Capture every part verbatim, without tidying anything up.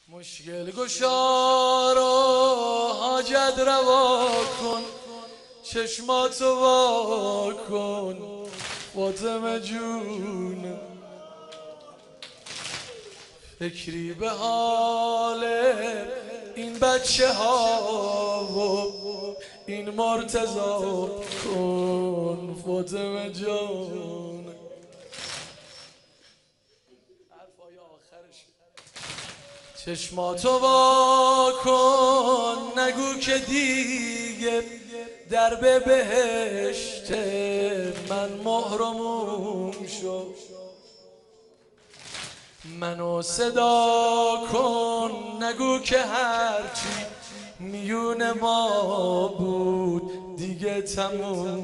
مشکل گشار و حاجت روا کن، چشماتو وا کن فاطمه جون. فکری به حال این بچه ها و این مرتضی کن فاطمه جون. چشماتو وا کن نگو که دیگه در به بهشت من محرموم شو. منو صدا کن نگو که هرچی میون ما بود دیگه تموم.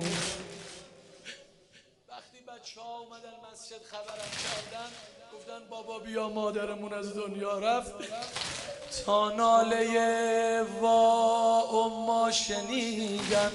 وقتی بچه ها اومدن مسجد خبرم کردن گفتن بابا بیا مادرمون از دنیا رفت. تا ناله وا اما شنیدم،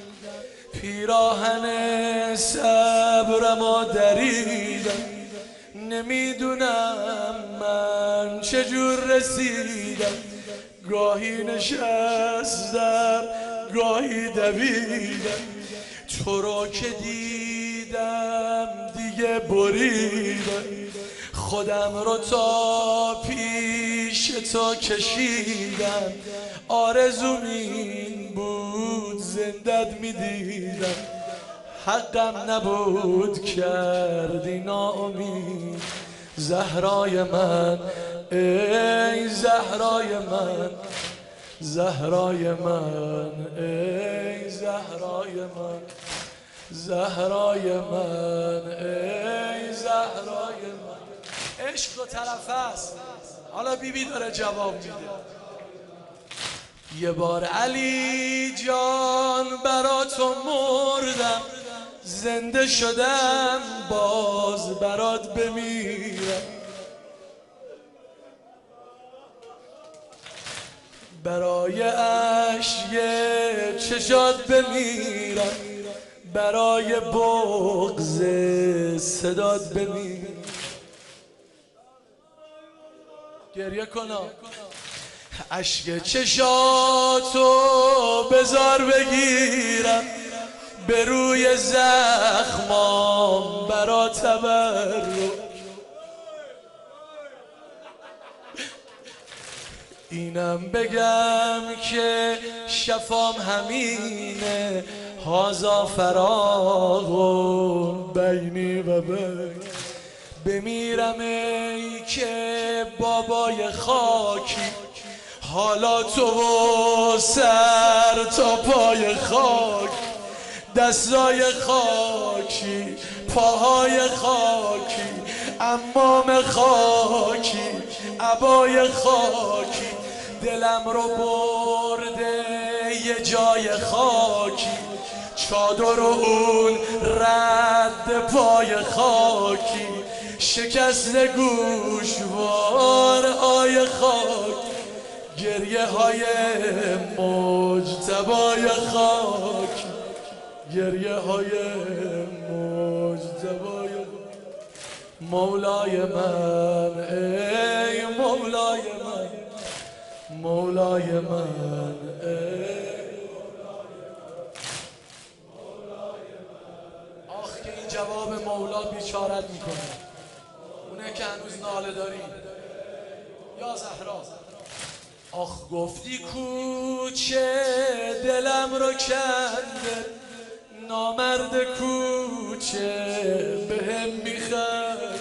پیراهن صبرمو دریدم. نمیدونم من چجور رسیدم، گاهی نشستم گاهی دویدم. تو رو که دیدم دیگه بریدم، خودم رو تا پیش تو کشیدم. آرزوم این بود زندت میدیدم، حقم نبود کردی ناامید. زهرای من ای زهرای من، زهرای من ای زهرای من، زهرای من ای زهرای من. عشق دو طرفه است. حالا بیبی داره جواب میده. یه بار علی جان برا تو مردم، زنده شدم باز برات بمیرم. برای اشک چشات بمیرم، برای بغض صدات بمیرم. گریه کنم اشک چشاتو بذار بگیرم، به روی زخمام برا تبرک. اینم بگم که شفام همینه، هازا فراغ بینی و بین. بمیرم ای که بابای خاکی، حالا تو و سر تا پای خاک. دستای خاکی پاهای خاکی، امام خاکی عبای خاکی. دلم رو برده یه جای خاکی، چادر و اون رد پای خاکی. شکست گوشوار آی خاک، گریه های مجتبای خاک، گریه های مجتبای. مولای من ای مولای من، مولای من ای مولای من. آخ که این جواب مولا بیچارت میکنه، اونه که هنوز ناله داری. یا زهرا آخ گفتی کوچه دلم رو کنده، نامرد کوچه بهم میخنده.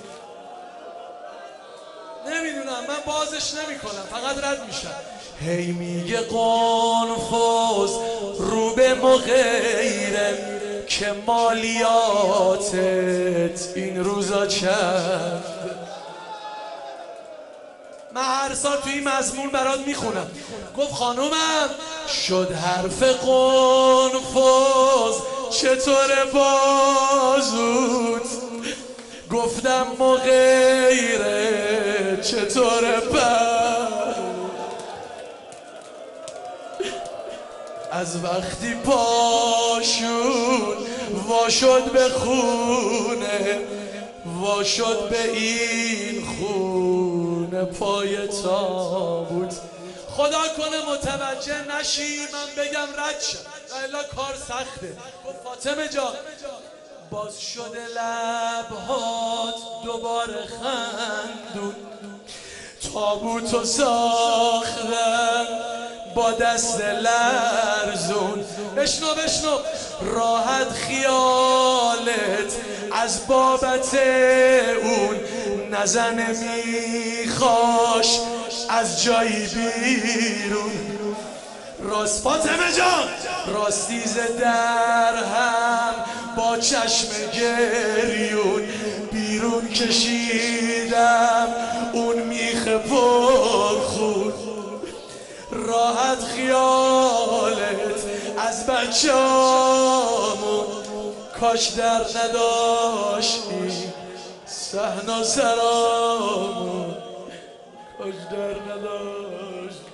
نمیدونم من بازش نمی کنم، فقط رد میشم. هی میگه قنفذ رو به مغیره، که مالیاتت این روزا چند. من هر سال توی این مضمون برات میخونم. گفت خانومم شد حرف قنفذ چطور بازود. گفتم مغیره چطور پر. از وقتی پاشون وا شد به خونه، وا شد به این خونه پای تابوت. خدا کنه متوجه نشی من بگم رد شد الا کار سخته. گفت فاطمه جان باز شده لبهات دوباره خندون، تابوتو ساختن با دست لرزون. بشنو بشنو راحت خیالت از بابت اون نزنه میخواش از جایی بیرون. راست فاطمه جان راستیز در هم با چشم گریون بیرون کشیدم اون میخه پر خون. راحت خیالت از بچه‌امون کاش در نداشتی صحن سرامون، کاش در نداشتی.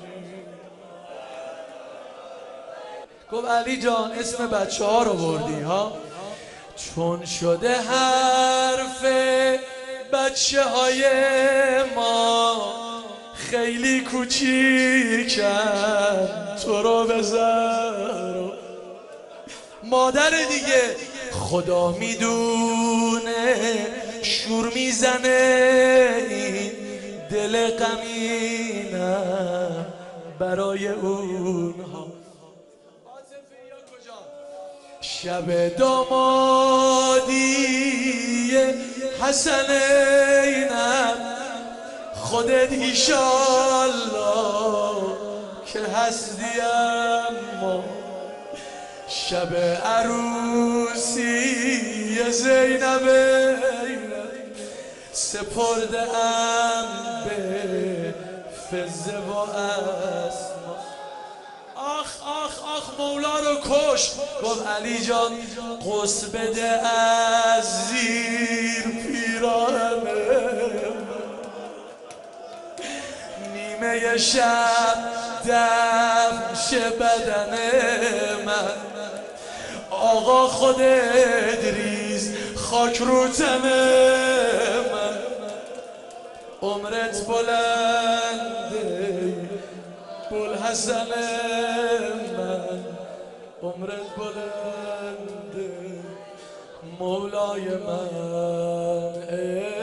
گفت علی جان اسم بچه ها رو بردی ها، چون شده حرف بچه های ما خیلی کوچیکن تو رو بذار. مادر دیگه خدا میدونه شور میزنه این دل غمینم برای اونها. شب دامادی حسنینم خودت ایشالله که هستی، اما شب عروسی زینب سپرده ام به فزه و اسما. آخ آخ آخ مولا رو کش. گفت علی جان قص بده از زیر پیراهنه، نیمه شب دفن شه بدن من. آقا خودت ریز خاک رو تن من، عمرت بلنده بوالحسن من، عمرت بلنده مولای من.